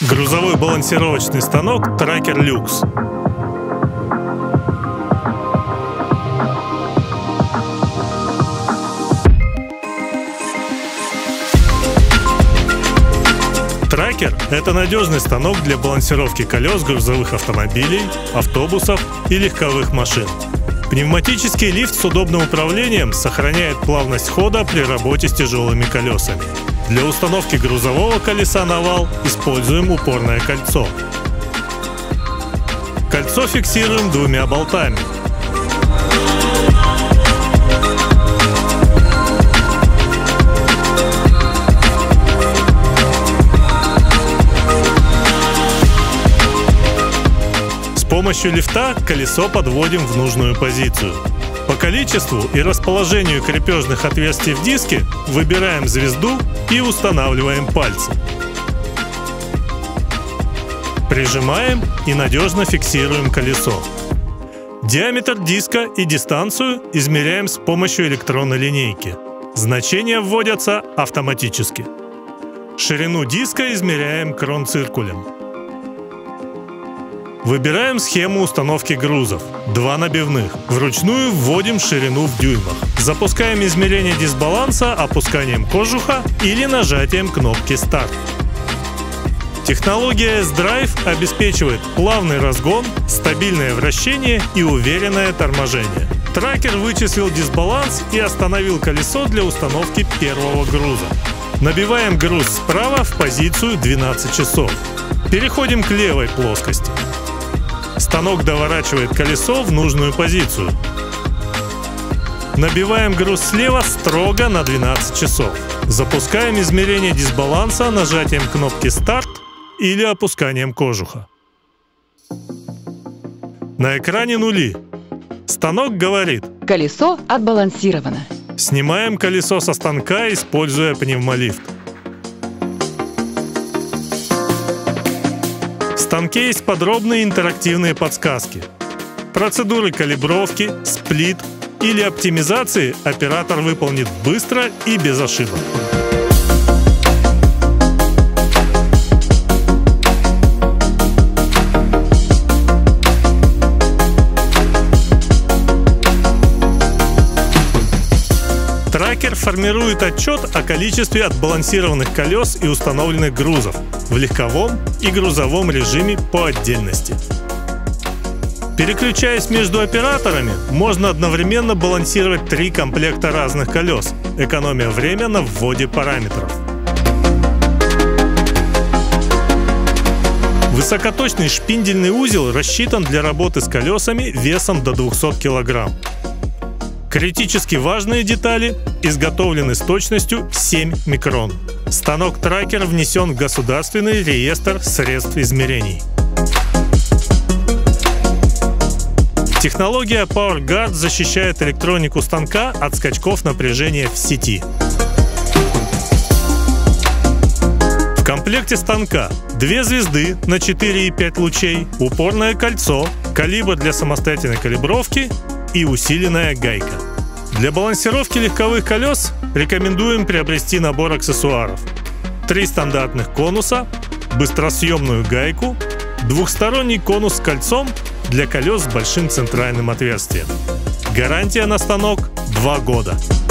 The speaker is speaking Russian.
Грузовой балансировочный станок Tracker Lux. Tracker – это надежный станок для балансировки колес грузовых автомобилей, автобусов и легковых машин. Пневматический лифт с удобным управлением сохраняет плавность хода при работе с тяжелыми колесами. Для установки грузового колеса на вал используем упорное кольцо. Кольцо фиксируем двумя болтами. С помощью лифта колесо подводим в нужную позицию. По количеству и расположению крепежных отверстий в диске выбираем звезду и устанавливаем пальцы. Прижимаем и надежно фиксируем колесо. Диаметр диска и дистанцию измеряем с помощью электронной линейки. Значения вводятся автоматически. Ширину диска измеряем кронциркулем. Выбираем схему установки грузов. 2 набивных. Вручную вводим ширину в дюймах. Запускаем измерение дисбаланса опусканием кожуха или нажатием кнопки «Старт». Технология S-Drive обеспечивает плавный разгон, стабильное вращение и уверенное торможение. Tracker вычислил дисбаланс и остановил колесо для установки первого груза. Набиваем груз справа в позицию 12 часов. Переходим к левой плоскости. Станок доворачивает колесо в нужную позицию. Набиваем груз слева строго на 12 часов. Запускаем измерение дисбаланса нажатием кнопки «Старт» или опусканием кожуха. На экране нули. Станок говорит: колесо отбалансировано. Снимаем колесо со станка, используя пневмолифт. В станке есть подробные интерактивные подсказки. Процедуры калибровки, сплит или оптимизации оператор выполнит быстро и без ошибок. Tracker формирует отчет о количестве отбалансированных колес и установленных грузов в легковом и грузовом режиме по отдельности. Переключаясь между операторами, можно одновременно балансировать 3 комплекта разных колес, экономя время на вводе параметров. Высокоточный шпиндельный узел рассчитан для работы с колесами весом до 200 кг. Критически важные детали изготовлены с точностью 7 микрон. Станок Tracker внесен в государственный реестр средств измерений. Технология PowerGuard защищает электронику станка от скачков напряжения в сети. В комплекте станка 2 звезды на 4,5 лучей, упорное кольцо, калибр для самостоятельной калибровки и усиленная гайка. Для балансировки легковых колес рекомендуем приобрести набор аксессуаров: 3 стандартных конуса, быстросъемную гайку, двухсторонний конус с кольцом для колес с большим центральным отверстием. Гарантия на станок 2 года.